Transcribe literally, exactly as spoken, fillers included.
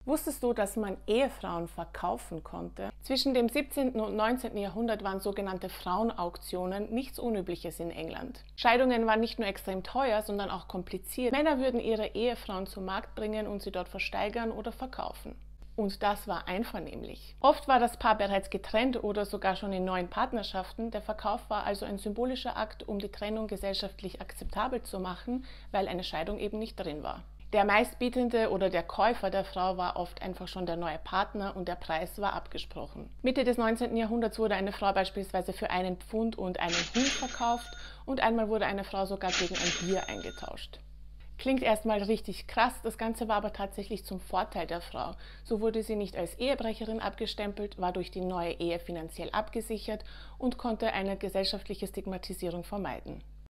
Wusstest du, dass man Ehefrauen verkaufen konnte? Zwischen dem siebzehnten und neunzehnten Jahrhundert waren sogenannte Frauenauktionen nichts Unübliches in England. Scheidungen waren nicht nur extrem teuer, sondern auch kompliziert. Männer würden ihre Ehefrauen zum Markt bringen und sie dort versteigern oder verkaufen. Und das war einvernehmlich. Oft war das Paar bereits getrennt oder sogar schon in neuen Partnerschaften. Der Verkauf war also ein symbolischer Akt, um die Trennung gesellschaftlich akzeptabel zu machen, weil eine Scheidung eben nicht drin war. Der Meistbietende oder der Käufer der Frau war oft einfach schon der neue Partner und der Preis war abgesprochen. Mitte des neunzehnten Jahrhunderts wurde eine Frau beispielsweise für einen Pfund und einen Hund verkauft und einmal wurde eine Frau sogar gegen ein Bier eingetauscht. Klingt erstmal richtig krass, das Ganze war aber tatsächlich zum Vorteil der Frau. So wurde sie nicht als Ehebrecherin abgestempelt, war durch die neue Ehe finanziell abgesichert und konnte eine gesellschaftliche Stigmatisierung vermeiden.